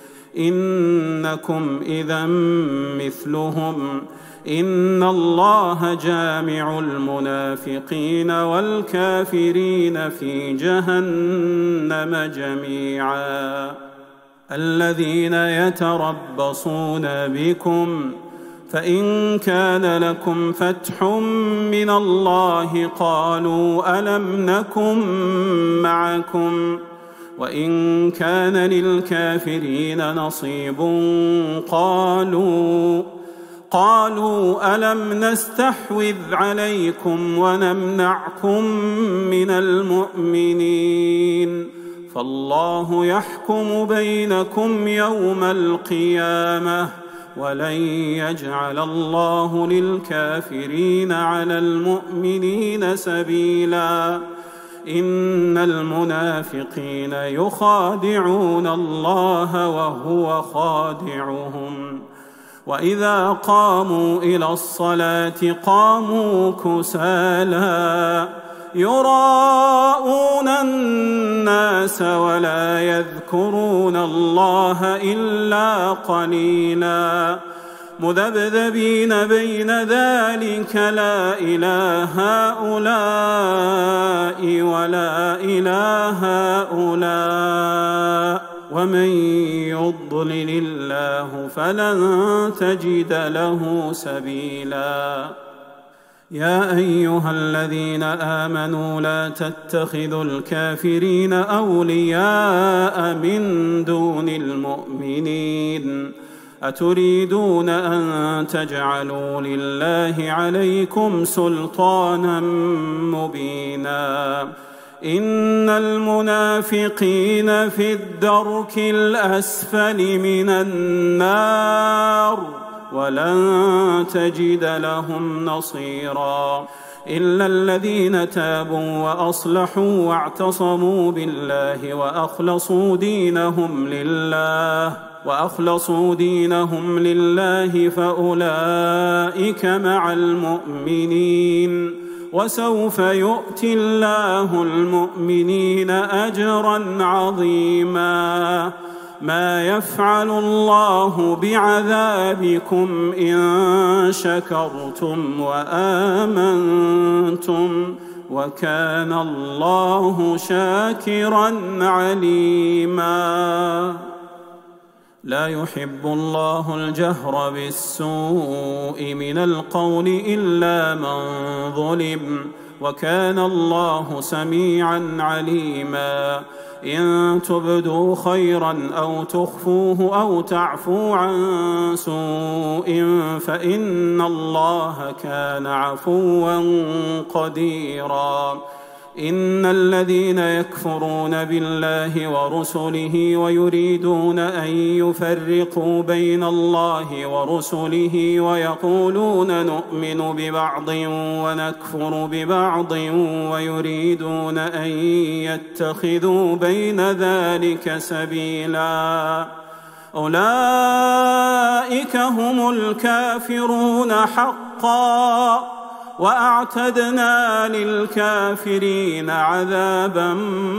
إنكم إذا مثلهم إن الله جامع المنافقين والكافرين في جهنم جميعا. الذين يتربصون بكم فإن كان لكم فتح من الله قالوا ألم نكن معكم وإن كان للكافرين نصيب قالوا قالوا ألم نستحوذ عليكم ونمنعكم من المؤمنين فالله يحكم بينكم يوم القيامة ولن يجعل الله للكافرين على المؤمنين سبيلا. إن المنافقين يخادعون الله وهو خادعهم وإذا قاموا إلى الصلاة قاموا كسالى يراءون الناس ولا يذكرون الله إلا قليلا مذبذبين بين ذلك لا إله هؤلاء ولا إله هؤلاء ومن يضلل الله فلن تجد له سبيلا. يا أيها الذين آمنوا لا تتخذوا الكافرين أولياء من دون المؤمنين أتريدون أن تجعلوا لله عليكم سلطانا مبينا إن المنافقين في الدرك الأسفل من النار ولن تجد لهم نصيرا إلا الذين تابوا وأصلحوا واعتصموا بالله وأخلصوا دينهم لله وأخلصوا دينهم لله فأولئك مع المؤمنين وسوف يؤتي الله المؤمنين أجرا عظيما. ما يفعل الله بعذابكم إن شكرتم وآمنتم وكان الله شاكرا عليما. لا يحب الله الجهر بالسوء من القول إلا من ظلم وكان الله سميعا عليما. إن تبدوا خيرا أو تخفوه أو تعفو عن سوء فإن الله كان عفوا قديرا. إن الذين يكفرون بالله ورسله ويريدون أن يفرقوا بين الله ورسله ويقولون نؤمن ببعض ونكفر ببعض ويريدون أن يتخذوا بين ذلك سبيلا أولئك هم الكافرون حقا وأعتدنا للكافرين عذابا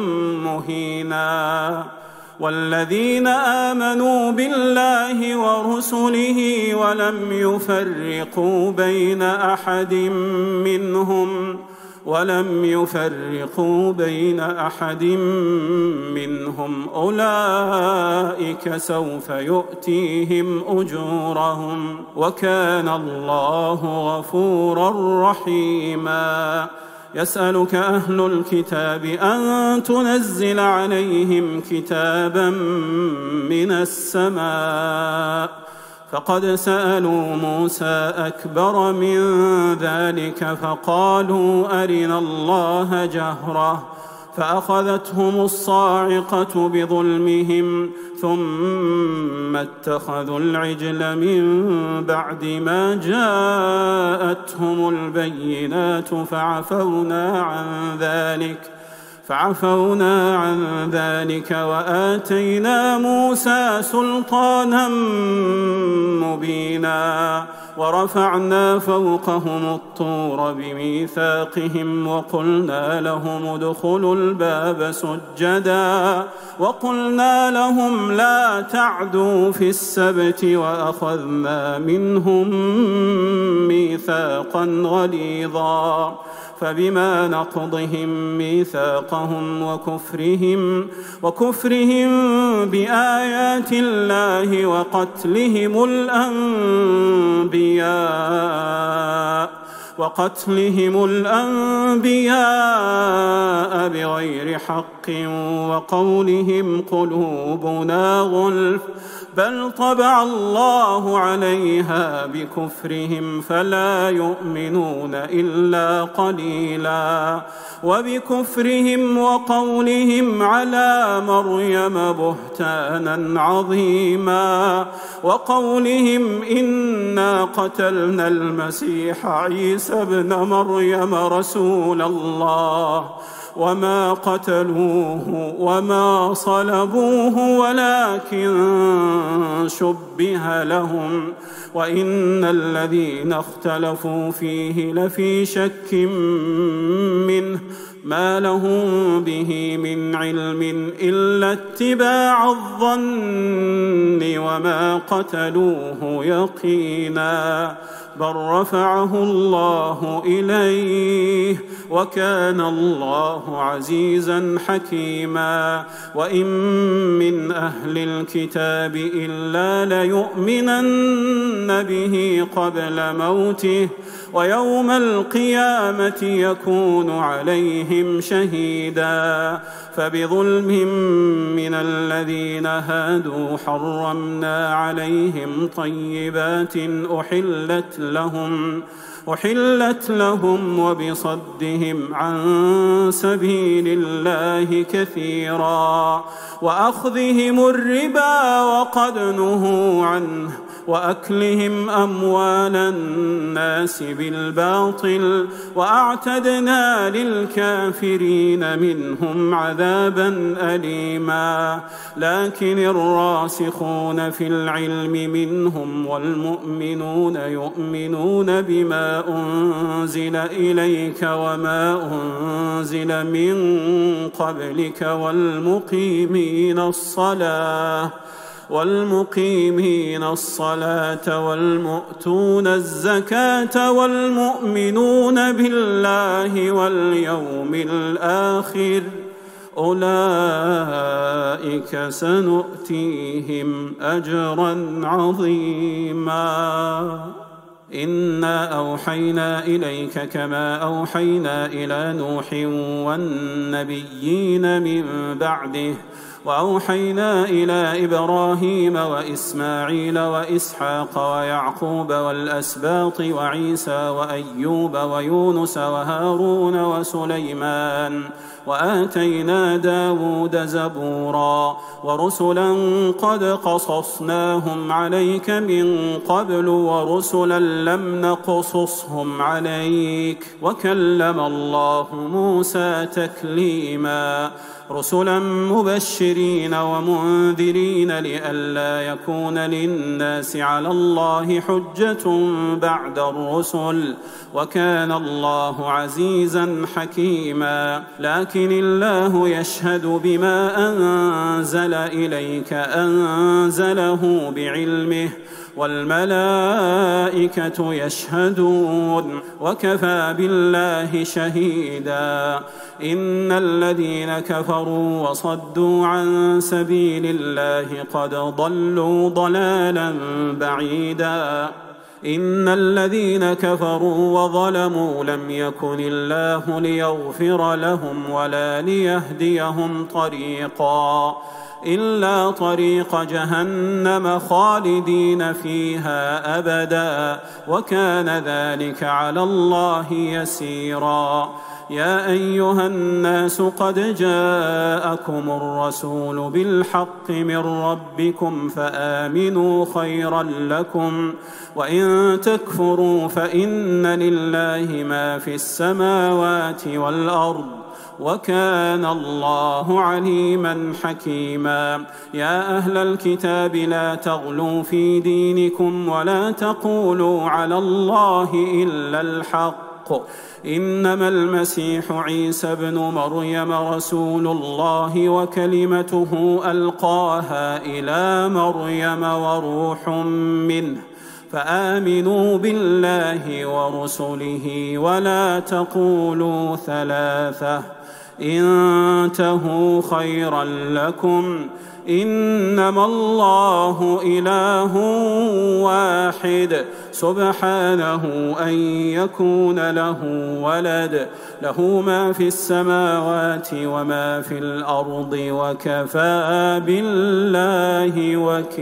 مهينا. والذين آمنوا بالله ورسله ولم يفرقوا بين أحد منهم ولم يفرقوا بين أحد منهم أولئك سوف يؤتيهم أجورهم وكان الله غفورا رحيما. يسألك أهل الكتاب أن تنزل عليهم كتابا من السماء فقد سألوا موسى أكبر من ذلك فقالوا أرنا الله جهرة فأخذتهم الصاعقة بظلمهم ثم اتخذوا العجل من بعد ما جاءتهم البينات فعفونا عن ذلك فعفونا عن ذلك وآتينا موسى سلطانا مبينا ورفعنا فوقهم الطور بميثاقهم وقلنا لهم ادخلوا الباب سجدا وقلنا لهم لا تعدوا في السبت وأخذنا منهم ميثاقا غليظا فبما نقضهم ميثاقهم وكفرهم وكفرهم بآيات الله وقتلهم الأنبياء وقتلهم الأنبياء بغير حق وقولهم قلوبنا غلف بل طبع الله عليها بكفرهم فلا يؤمنون إلا قليلا وبكفرهم وقولهم على مريم بهتانا عظيما وقولهم إنا قتلنا المسيح عيسى ابن مريم رسول الله وما قتلوه وما صلبوه ولكن شبه لهم وإن الذين اختلفوا فيه لفي شك منه ما لهم به من علم إلا اتباع الظن وما قتلوه يقينا بل رفعه الله إليه وكان الله عزيزا حكيما وإن من أهل الكتاب إلا ليؤمنن به قبل موته ويوم القيامة يكون عليهم شهيدا فبظلم من الذين هادوا حرمنا عليهم طيبات أحلت لهم أحلت لهم وبصدهم عن سبيل الله كثيرا وأخذهم الربا وقد نهوا عنه وأكلهم أموال الناس بالباطل وأعتدنا للكافرين منهم عذابا أليما لكن الراسخون في العلم منهم والمؤمنون يؤمنون بما أنزل إليك وما أنزل من قبلك والمقيمين الصلاة والمقيمين الصلاة والمؤتون الزكاة والمؤمنون بالله واليوم الآخر أولئك سنؤتيهم أجرا عظيما إنا أوحينا إليك كما أوحينا إلى نوح والنبيين من بعده وأوحينا إلى إبراهيم وإسماعيل وإسحاق ويعقوب والأسباط وعيسى وأيوب ويونس وهارون وسليمان وآتينا داود زبورا ورسلا قد قصصناهم عليك من قبل ورسلا لم نقصصهم عليك وكلم الله موسى تكليما رسلا مبشرين ومنذرين لئلا يكون للناس على الله حجة بعد الرسل وكان الله عزيزا حكيما لكن الله يشهد بما أنزل إليك أنزله بعلمه والملائكة يشهدون وكفى بالله شهيدا إن الذين كفروا وصدوا عن سبيل الله قد ضلوا ضلالا بعيدا إن الذين كفروا وظلموا لم يكن الله ليغفر لهم ولا ليهديهم طريقا إلا طريق جهنم خالدين فيها أبدا وكان ذلك على الله يسيرا يا أيها الناس قد جاءكم الرسول بالحق من ربكم فآمنوا خيرا لكم وإن تكفروا فإن لله ما في السماوات والأرض وكان الله عليما حكيما يا أهل الكتاب لا تغلوا في دينكم ولا تقولوا على الله إلا الحق إنما المسيح عيسى ابن مريم رسول الله وكلمته ألقاها إلى مريم وروح منه فآمنوا بالله ورسله ولا تقولوا ثلاثة انتهوا خيرا لكم إنما الله إله واحد سبحانه أن يكون له ولد له ما في السماوات وما في الأرض وكفى بالله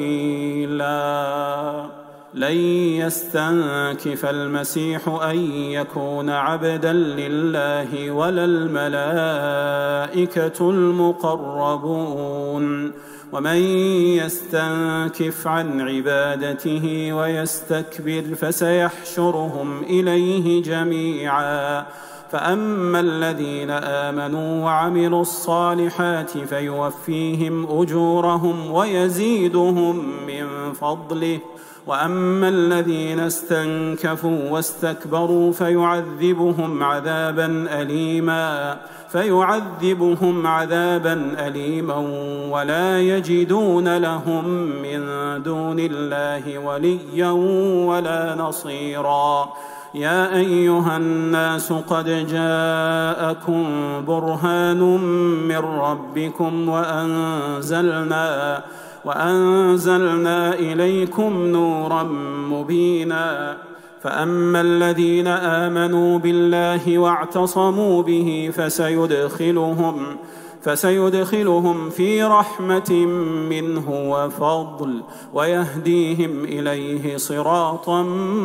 وكيلا لن يستنكف المسيح أن يكون عبدا لله ولا الملائكة المقربون ومن يستنكف عن عبادته ويستكبر فسيحشرهم إليه جميعا فأما الذين آمنوا وعملوا الصالحات فيوفيهم أجورهم ويزيدهم من فضله وأما الذين استنكفوا واستكبروا فيعذبهم عذابا أليما فيعذبهم عذابا أليما ولا يجدون لهم من دون الله وليا ولا نصيرا. يا أيها الناس قد جاءكم برهان من ربكم وأنزلنا وأنزلنا إليكم نورا مبينا. فأما الذين آمنوا بالله واعتصموا به فسيدخلهم فسيدخلهم في رحمة منه وفضل ويهديهم إليه صراطا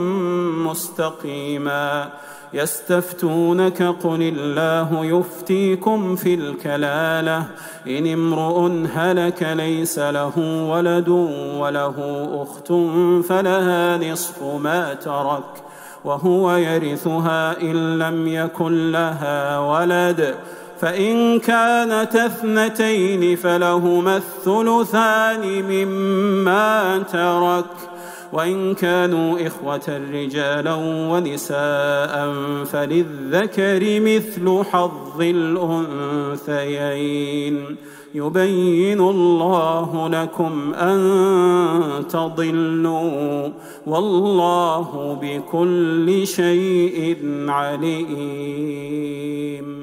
مستقيما. يستفتونك قل الله يفتيكم في الكلالة إن امرؤ هلك ليس له ولد وله أخت فلها نصف ما ترك وهو يرثها إن لم يكن لها ولد فإن كانت اثنتين فلهما الثلثان مما ترك وإن كانوا إخوة رجالا ونساء فللذكر مثل حظ الأنثيين. يبين الله لكم أن تضلوا والله بكل شيء عليم.